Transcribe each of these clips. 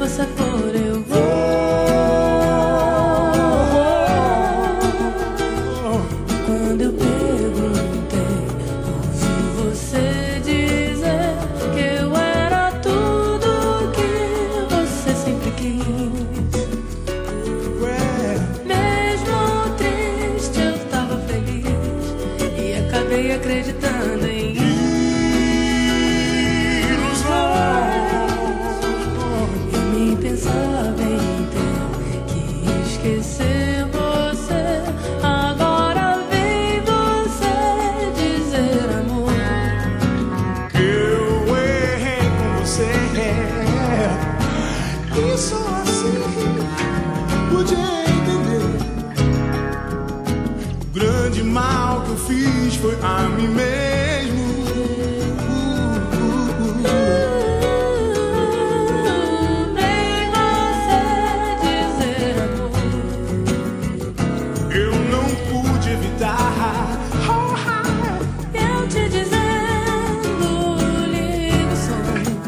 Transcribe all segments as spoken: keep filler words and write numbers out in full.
você for eu vou. Quando eu perguntei, ouvi você dizer que eu era tudo que você sempre quis. Mesmo triste eu tava feliz e acabei acreditando em pensava em ter que esquecer você. Agora vem você dizer, amor, eu errei com você. E só assim podia entender. O grande mal que eu fiz foi a mim mesmo. Eu te dizendo, liga o som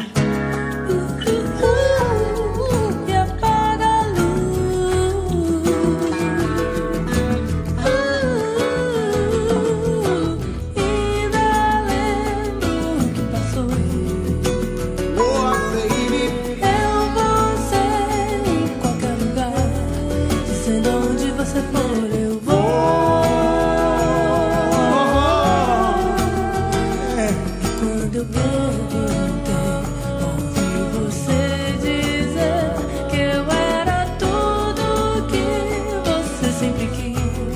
e apaga a luz. Ainda lembro o que passou. Oh, baby. Eu vou ser em qualquer lugar, dizendo onde você for eu vou. Quando eu perguntei, ouvi você dizer que eu era tudo que você sempre quis.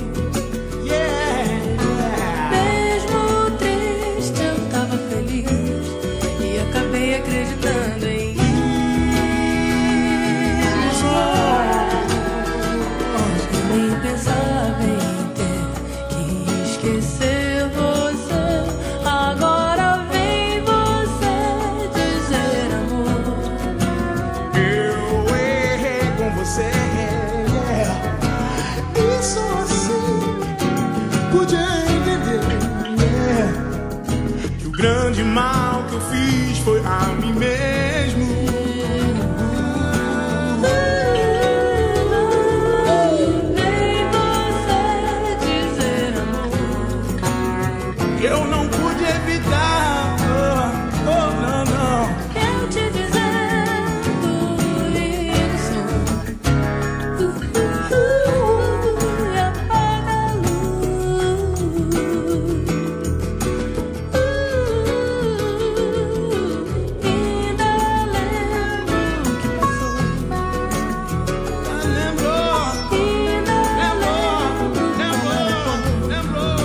Mesmo triste eu tava feliz e acabei acreditando em eu nem pensava em ter que esquecer você. Agora vem você dizer, amor, Eu errei com você. E só assim podia entender que o grande mal que eu fiz foi a mim mesmo. vem você dizer, amor, Eu não pude evitar. Oh, oh, não, não. eu te dizendo, liga o som e apaga a luz. Ainda lembro o que passou. Lembrou, Ainda lembrou, lembro, lembrou, lembrou.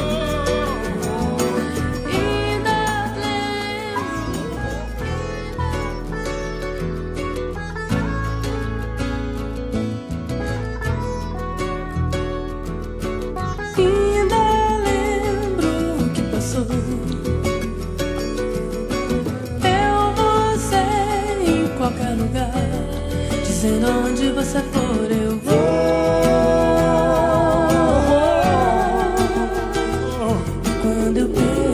ainda Ainda lembro o que passou. Eu vou ser em qualquer lugar, dizendo onde você for eu vou. Quando eu